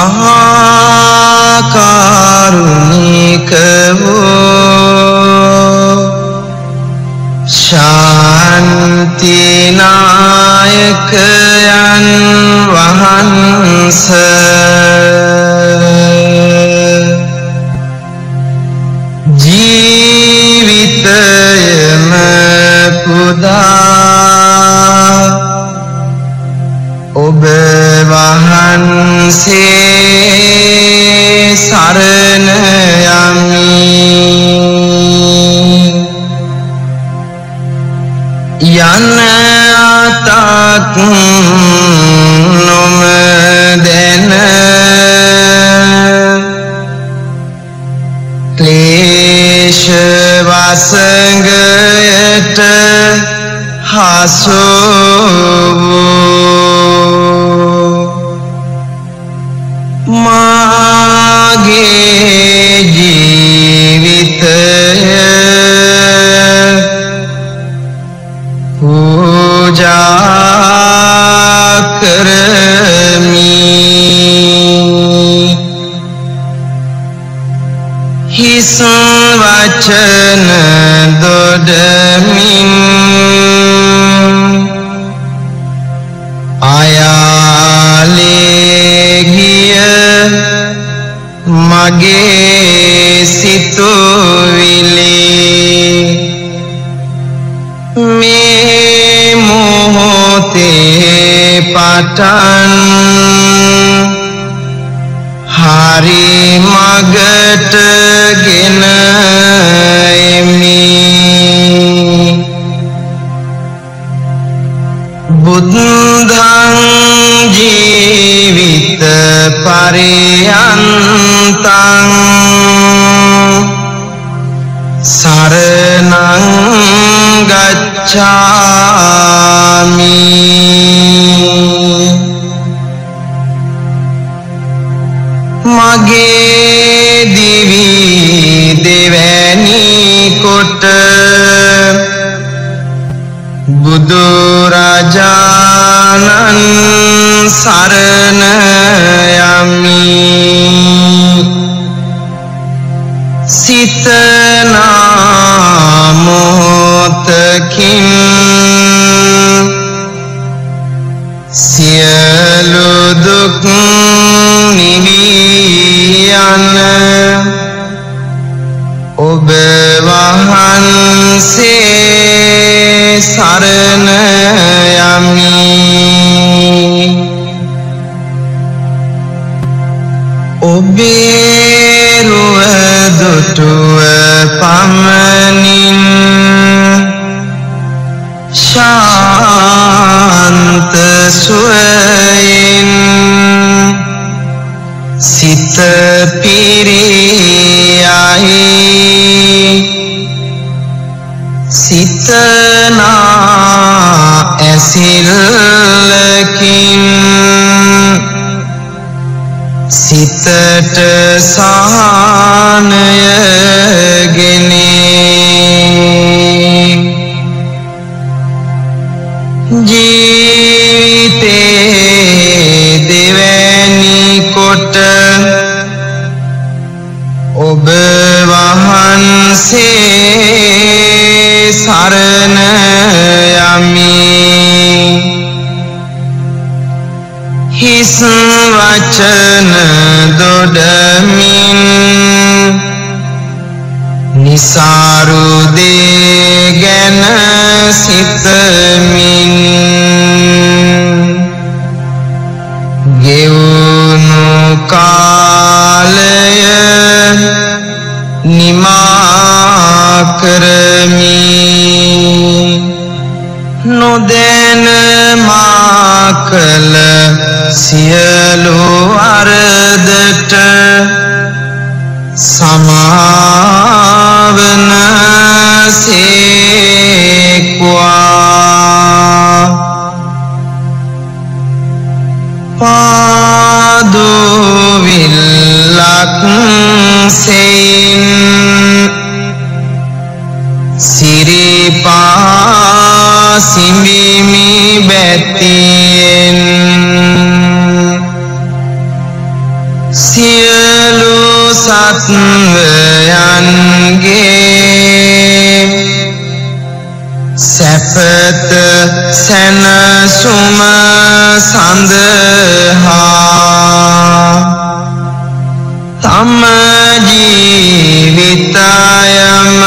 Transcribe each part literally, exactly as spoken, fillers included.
महाकारुणिक वो शांति नायक यन वहंस जीवितयम पुदा ඔබ වහන්සේ සරණ යමි යන අතක් නොමදැන ක්ලේශ වසඟයට හසු मागे जीवित पूजा करमी हिस वचन दोडमिन आयाले मगे सितुविली में मोहते पटन हारी मगट गिनमी बुद्धं जीवित पर्यन्तं शरणं गच्छामि मगे दिवि देवनी कोट බුදුරජාණන් සරණ යමි සිතනා මොහොතකින් සියලු දුක් නිවී යන ඔබ වහන්සේ සරණ යමි ඔබේ රුව දුටුව පමණින් ශාන්ත සුවයෙන් සිත පිරියයි සිතනා ඇසිල්ලකින් සිතට සහනයගෙන ජීවිතේ දෙවැනි කොට ඔබ වහන්සේ සරණ යමි හිස් වචන දොඩමින් නිසාරු දේ ගැන සිතමින් ගෙවුණු කාලය නිමා කරමි නොදැන මා කළ සියලු අරදට සමාවන සේක්වා පාදුවිල්ලක් සෙයින් සිරිපා සිඹිමි බැතියෙන් සියලු සත්වයන්ගේ සැපත සැනසුම සඳහා තම ජීවිතයම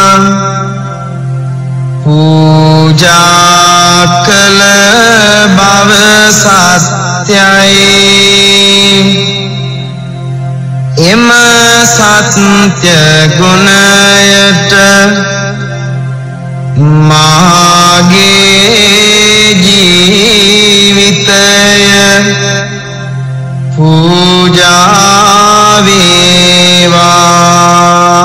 පූජා කළ බව සත්‍යයි. එම සත්‍ය ගුණයට මාගේ ජීවිතය පූජා වේවා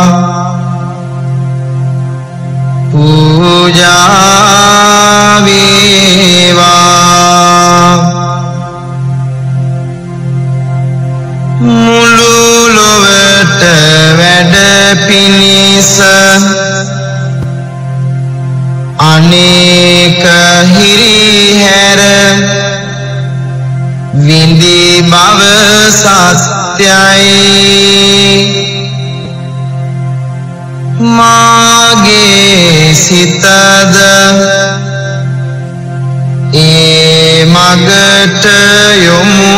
පූජා වේවා. මුළු ලොවට වැඩ පිණිස අනේක හිරිහැර විඳි බව සත්‍යයි. මාගේ සිතද ඒ මගට යොමු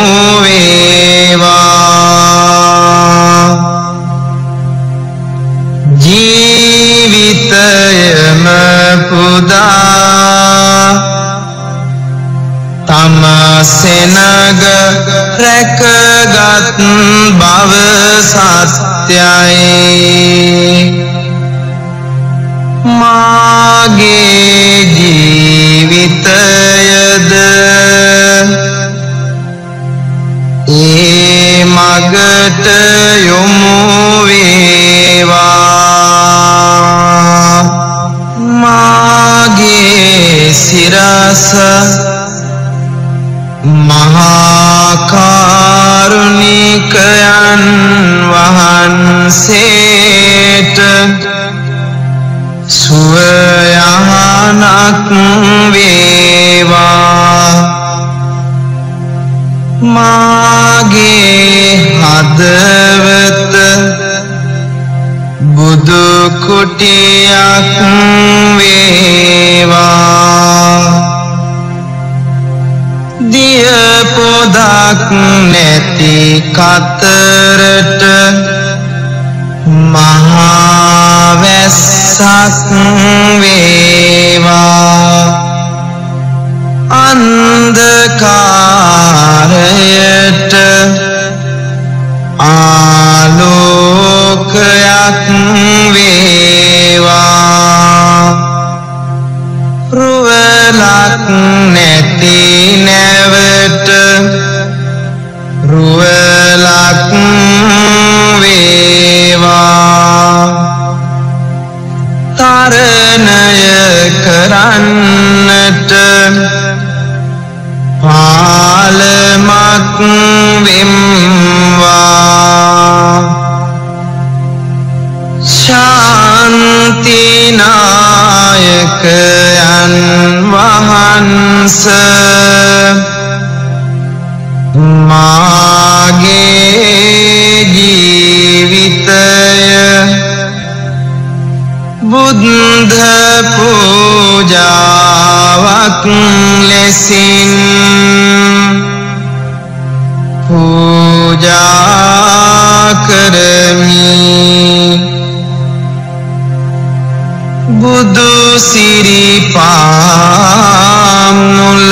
වේවා. ජීවිතයම පුදා තම සෙනග රැකගත් බව සත්‍යයි. මාගේ ජීවිතයද ඒ මගට යොමු වේවා. මාගේ සිරස මහා කාරුණිකයන් වහන්සේට සුවයහනක් වේවා. මාගේ හදවත බුදු කුටියක් වේවා. දිය පොදක් නැති කතරට මහා වැස්සක් වේවා. අන්ධකාරයට ආලෝකයක් වේවා. රුවලක් නැති නැවට රුවලක් වේවා. තරණය කරන්නට පාලමක් වෙම්වා. ශාන්තිනායකයන් වහන්ස මාගේ ජීවිතය බුද්ධ පූජාවක් ලෙසින් පූජා කරමි. බුදු සිරිපාමුල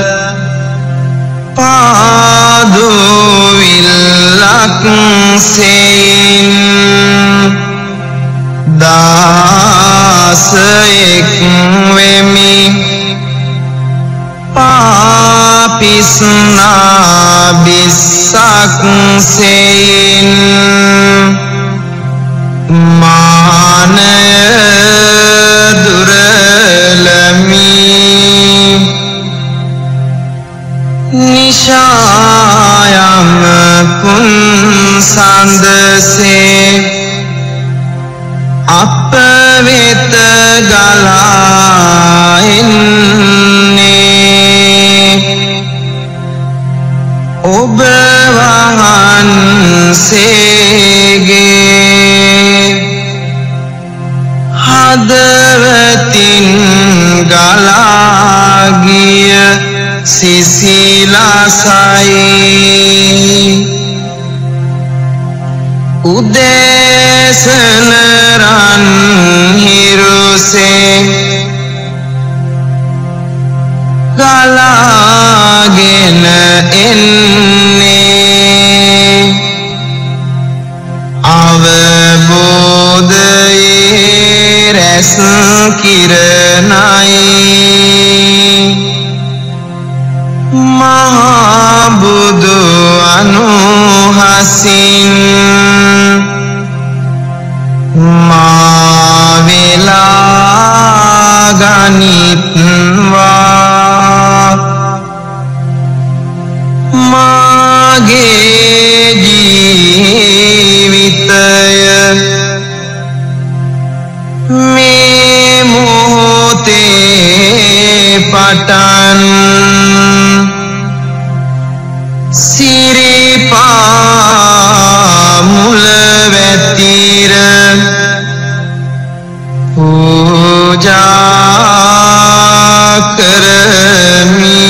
පාදුවිල්ලක් සෙයින් දාසයෙක් වෙමි. පාපිස්නා බිස්සක් සෙයින් මානය දුරලමි. නිශායම පුන් සඳසේ අප වෙත ගලා එන්නේ. ඔබ වහන්සේ වහන්සේගේ හදවතින් ගලා ගිය සිසිලසයි උදෑසන රන් හිරුසේ ගලාගෙන එන්නේ අවබෝධයේ රැස් කිරණයි මහා බුදු අනුහසින් මා වෙලා ගනිත්වා මාගේ ජීවිතය මේ මොහොතේ පටන් සිරිපා මුල වැතිර පූජා කරමි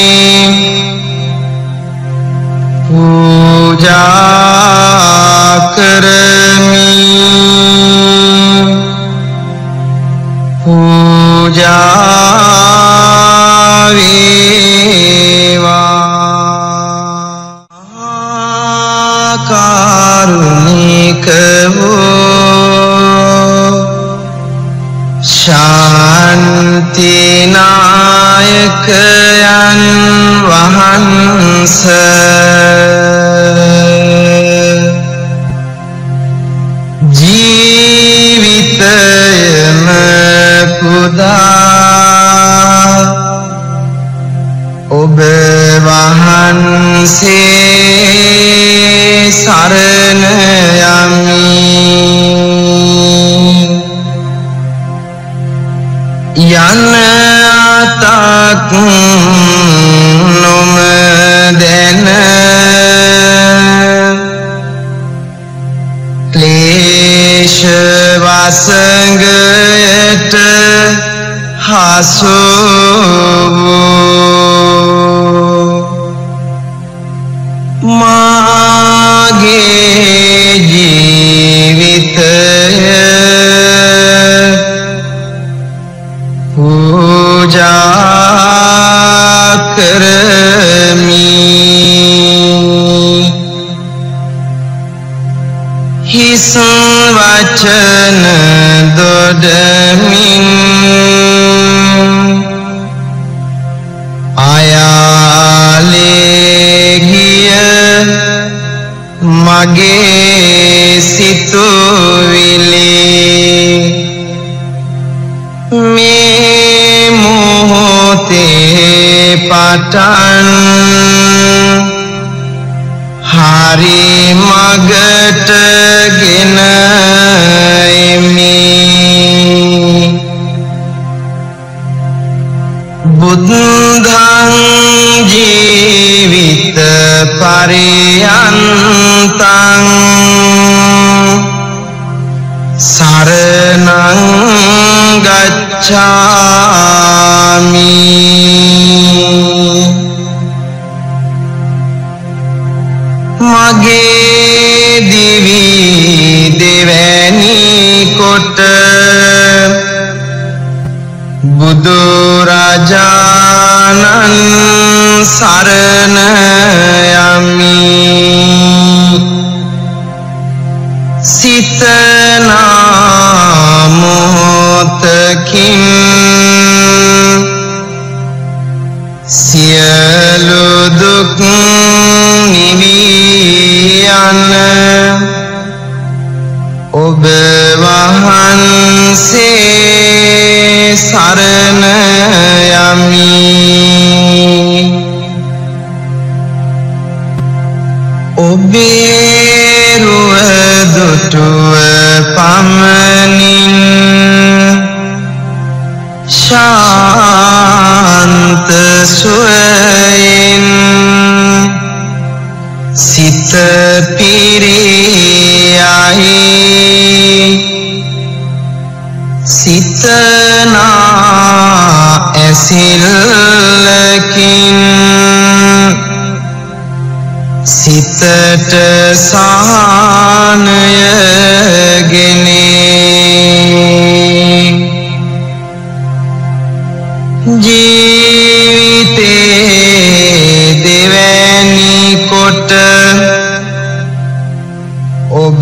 පූජා කරමි පූජා වේවා කාරුණික වූ ශාන්ති නායකයන් වහන්සේ ජීවිතයම පුදා ඔබ වහන්සේ සරණ යමි යන අතක් නොමදැන ක්ලේශ වසඟයට හසු මාගේ ජීවිතය පූජා කරමි හිස් වචන දොඩමින් අයාලේ ගිය මගේ සිතුවිලි මේ මොහොතේ පටන් හරි මගට ගෙන එමි බුද්ධං ජීවිත පරියන්තං සරණං ගච්ඡාමි මගේ දිවි දෙවැනි කොට බුදු රජාණන් සරණ යමි සිතනා මොහොතකින් සියලු දුක් නිවී යන ඔබ වහන්සේ සරණ යමි ඔබේ රුව දුටුව පමණින් ශාන්ත සුවයෙන් සිත සිත පිරියයි සිතනා ඇසිල්ලකින් සිතට සානයගෙනේ ජීවිතේ දෙවැනි කොට ඔබ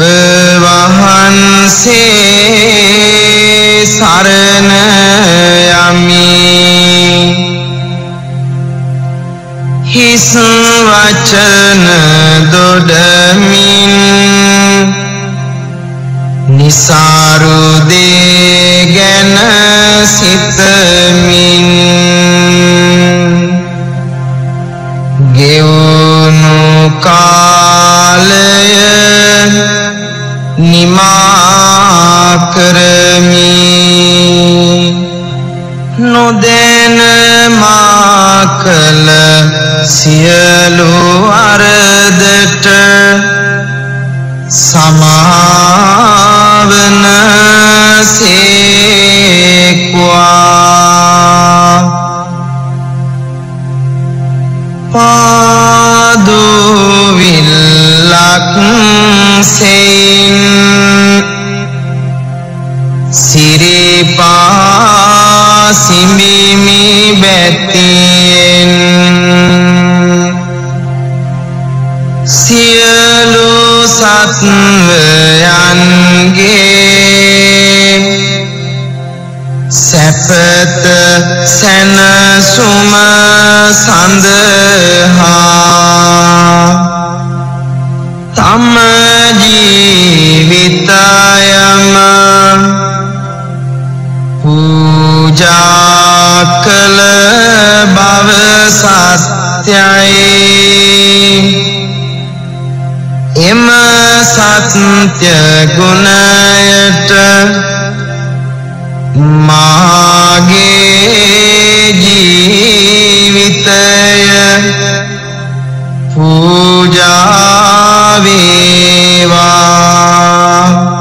වහන්සේ සරණ යමි හිස් වචන දොඩමින් නිසාරු දේ ගැන සිතමින් ගෙවුණු කාලය නිමා කරමි නොදැන මා කළ සියලු අරදට සමාවන සේක්වා පාදුවිල්ලක් සෙයින් සිරිපා සිඹිමි බැතියෙන් සියලු සත්වයන්ගේ සැපත සැනසුම සඳහා තම ජීවිතයම පූජා කළ බව සත්‍යයි එම සත්‍ය ගුණයට මාගේ ජීවිතය පූජා වේවා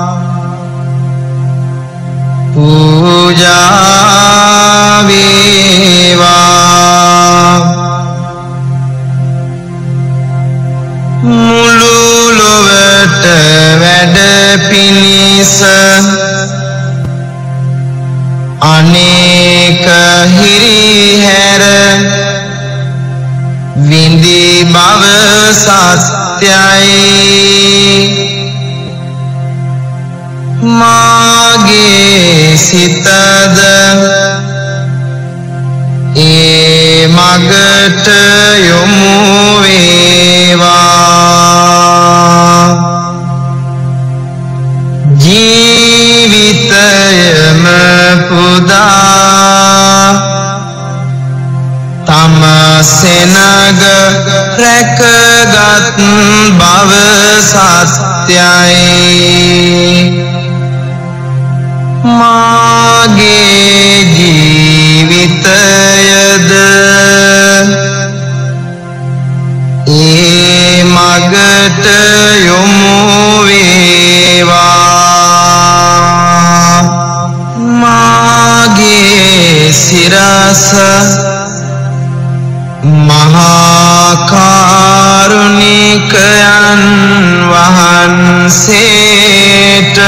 පූජා වේවා මුළු ලොවට වැඩ පිණිස අනේක හිරිහැර විඳි බව සත්‍යයි මාගේ සිතද ඒ මගට යොමු වේවා ජීවිතයම පුදා තම සෙනග රැකගත් බව සත්‍යයි මාගේ ජීවිතයද ඒ මගට යොමු වේවා මාගේ සිරස මහා කාරුණිකයන් වහන්සේට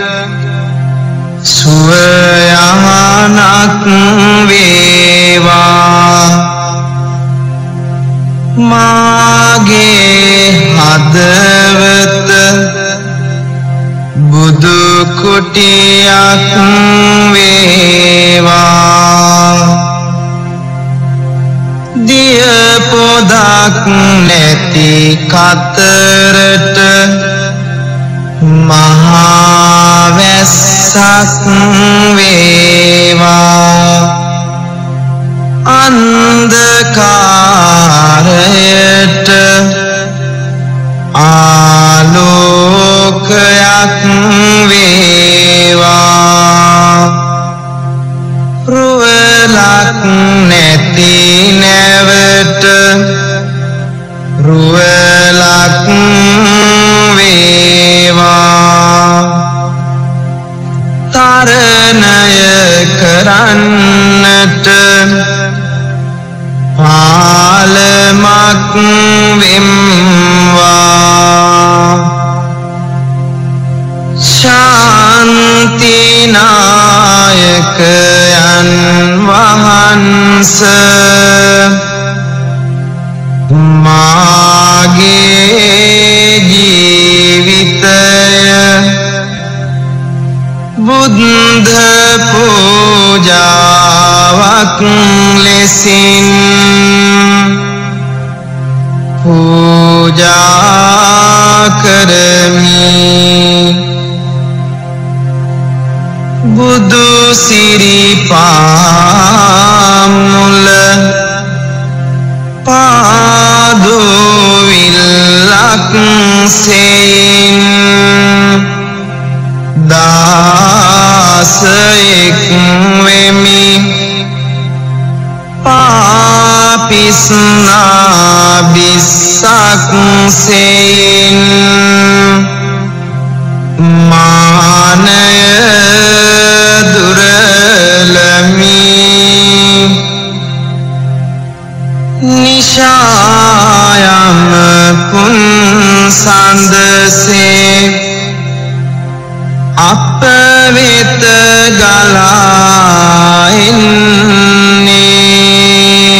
සුවයහනක් වේවා මාගේ හදවත බුදු කුටියක් වේවා දිය පොදක් නැති කතරට මහා වැස්සක් වේවා අන්ධකාරයට ආලෝකයක් වේවා රුවලක් නැති නැවට රුවලක් පූජාවක් ලෙසින් පූජා කරමි බුදු සිරිපා මුල පාදුවිල්ලක් සෙයින් දාසයෙක් වෙමි පාපිස්නා බිස්සක් සෙයින් මානය දුරලමි නිශායම පුන් සඳසේ අප වෙත ගලා එන්නේ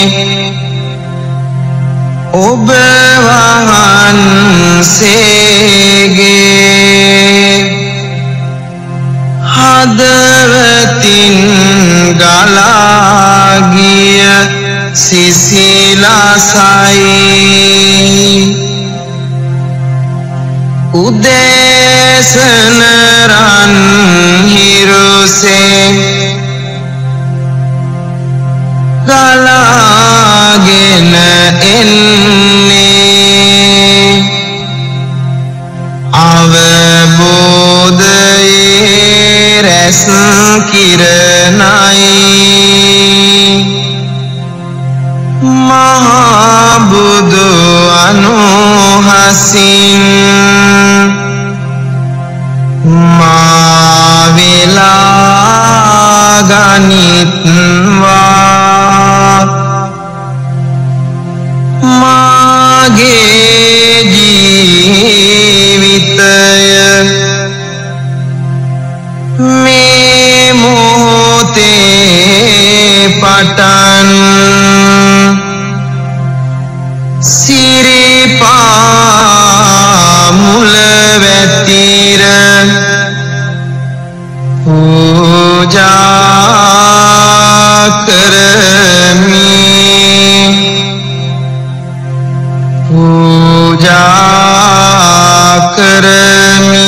ඔබ වහන්සේගේ හදවතින් ගලා ගිය සිසිලසයි උදේසන රන් හිරුසේ ගලාගෙන එන්නේ අවබෝධයේ රැස් කිරණයි මහා බුදු අනුහසින් මා වෙලා ගනිත්වා මාගේ ජීවිතය මේ මොහොතේ පටන් සිරිපා මුල වැතිර පූජා කරමි පූජා කරමි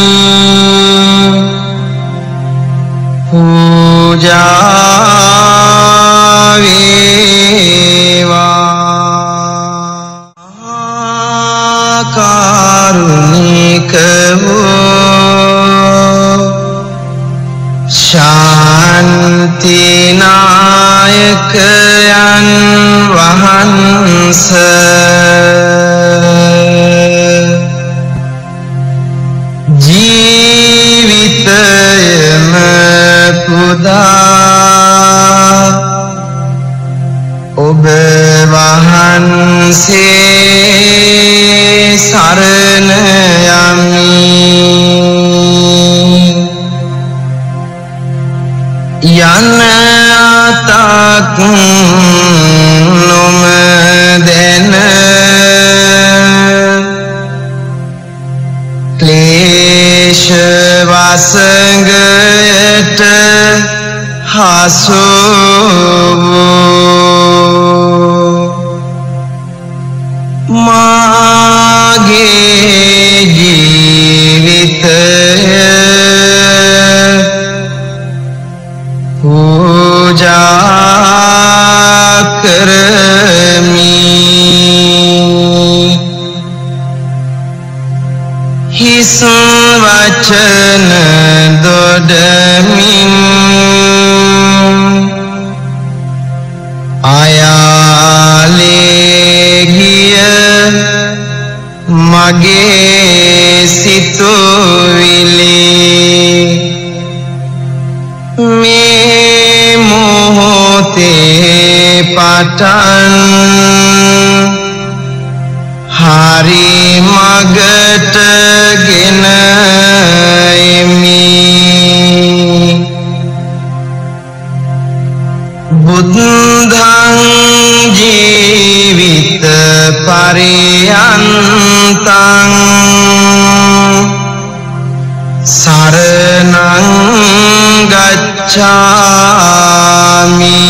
පූජා වේවා කාරුණික වූ ශාන්ති නායකයන් වහන්සේ ජීවිතයම පුදා ඔබ වහන්සේ සරණ යමි යන අතක් නොමදෙන ක්ලේශ වසඟයට හසු මාගේ ජීවිතය පූජා කරමි හිස් වචන දොඩමින් අයාලේ ගිය මගේ සිතුවිලි මේ මොහොතේ පටන් හරි මගට ගෙන එමි ගච්ඡාමි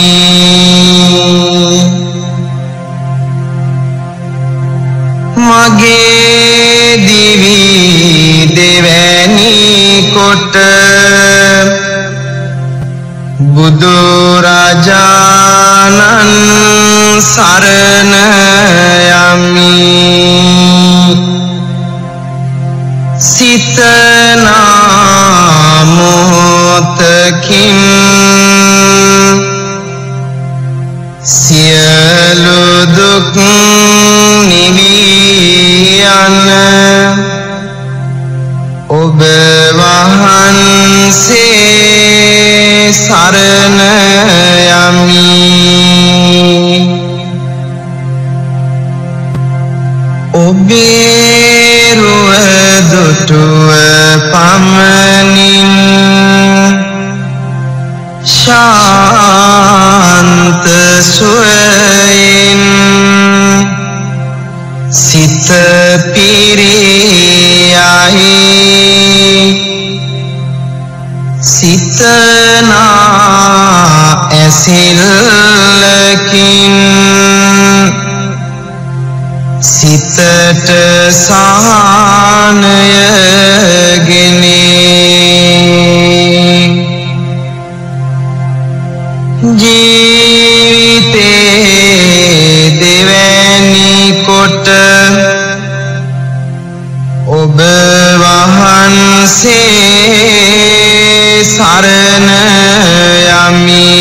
මගේ දිවි දෙවැනි කොට බුදු රජාණන් සරණ යමි සිතනා මොහොතකින් සියලු දුක් නිවී යන ඔබ වහන්සේ සරණ යමි ඔබේ රුව දුටුව පමණින් ශාන්ත සුවයෙන් සිත පිරියයි සිතනා ඇසිල්ලකින් සිතට සහනයගෙන ජීවිතේ දෙවැනි කොට ඔබ වහන්සේ සරණ යමි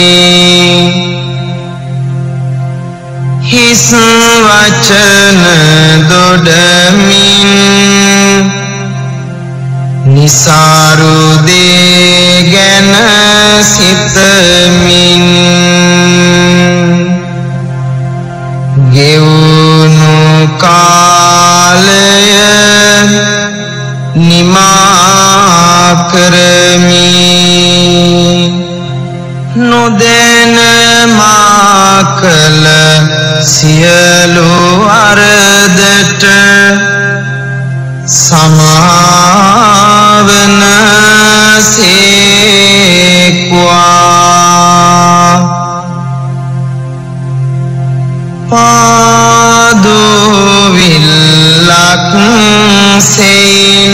හිස් වචන දොඩමින් නිසාරු දේ ගැන සිතමින් ගෙවුණු කාලය නිමා කරමි නොදැන මා කළ සියලු අරදට සමාවන සේක්වා පාදෝවිල්ලක් සෙයින්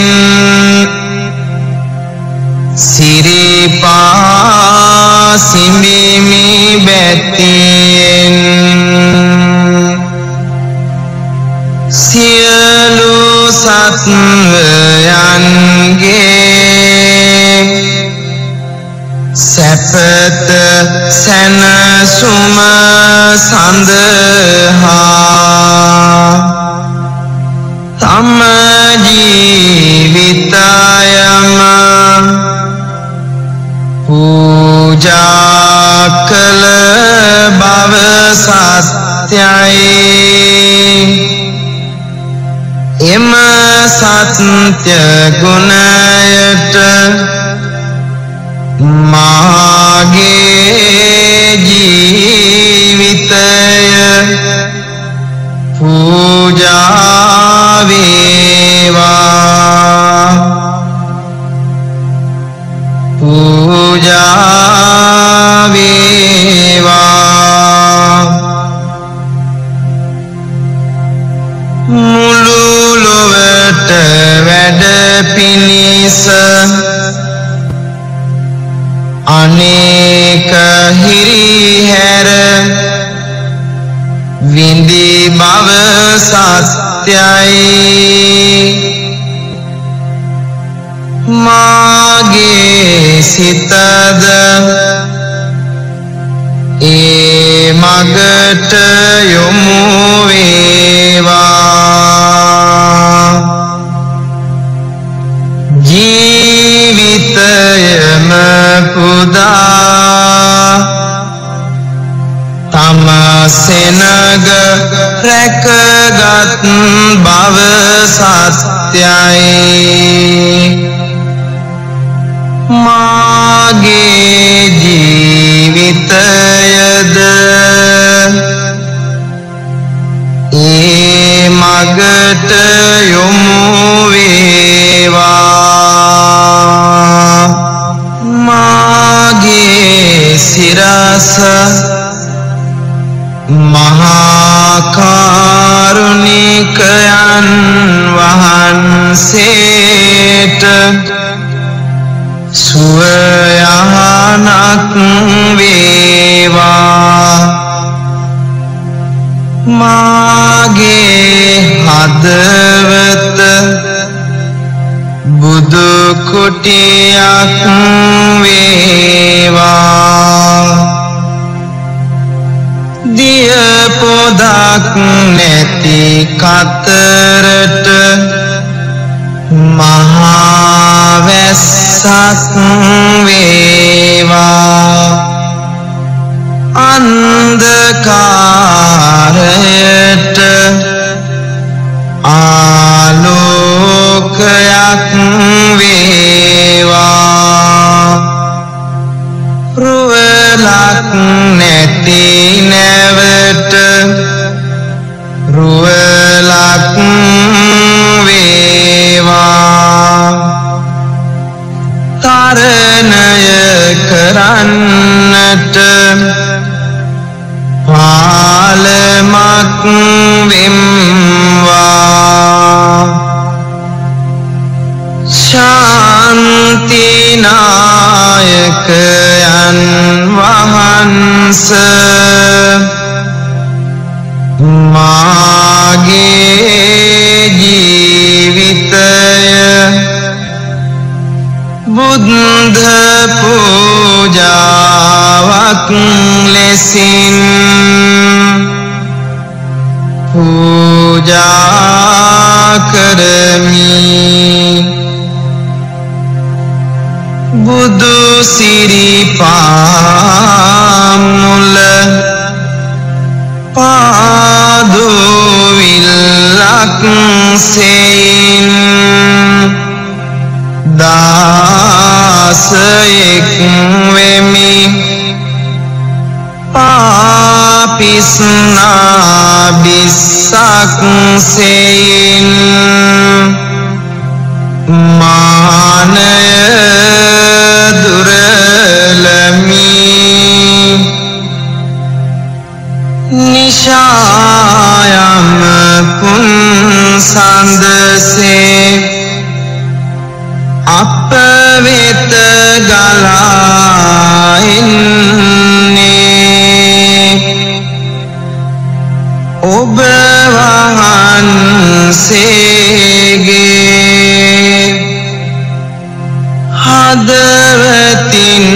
සිරිපා සිඹිමි බැතියෙන් සියලු සත්වයන්ගේ සැපත සැනසුම සඳහා තම ජීවිතයම පූජා කළ බව සත්‍යයි එම සත්‍ය ගුණයට මාගේ ජීවිතය පූජා වේවා පූජා වේවා මුළු ලොවට වැඩ පිණිස අනේක හිරිහැර විඳි බව සත්‍යයි මාගේ සිතද ඒ මගට යොමු වේවා ජීවිතයම පුදා තම සෙනග රැකගත් බව සත්‍යයි මාගේ ජීවිතයද ඒ මගට යොමු වේවා මාගේ සිතේට සුවයහනක් වේවා මාගේ හදවත බුදු කුටියක් වේවා දිය පොදක් නැති කතරට මහා වැස්සක් වේවා අන්ධකාරයට ආලෝකයක් වේවා රුවලක් නැති නැවට රුවලක් වේවා තරණය කරන්නට පාලමක් වෙම්වා ශාන්තිනායකයන් වහන්ස මාගේ ජීවිතය බුද්ධ පූජාවක් ලෙසින් පූජා කරමි බුදු සිරිපා මුල පාදුවිල්ලක් සෙයින් දාසයෙක් වෙමි පාපිස්නා බිස්සක් සෙයින් මානය දුරලමි නිශායම පුන් සඳසේ අප වෙත ගලා එන්නේ ඔබ වහන්සේගේ හදවතින්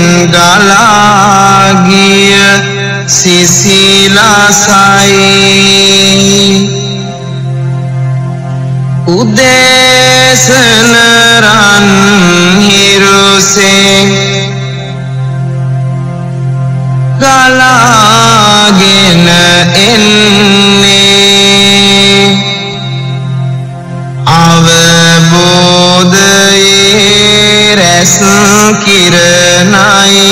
ගලා ගිය සිසිලසයි උදේසන රන් හිරුසේ ගලාගෙන එන්නේ අවබෝධයේ රැස් කිරණයි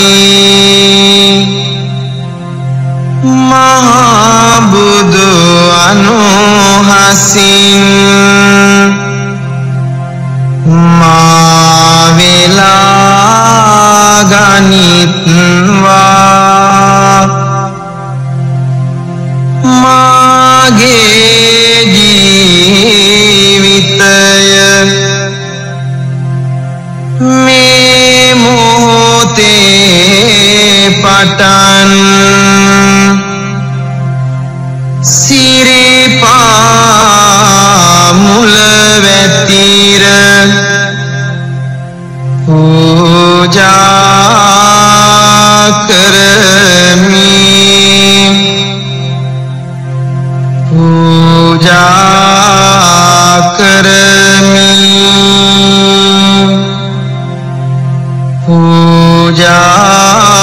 මහා බුදු අනුහසින් මා වෙලා ගනිත්වා මාගේ ජීවිතය මේ මොහොතේ පටන් සිරිපා මුල වැතිර පූජා කරමි පූජා කරමි පූජා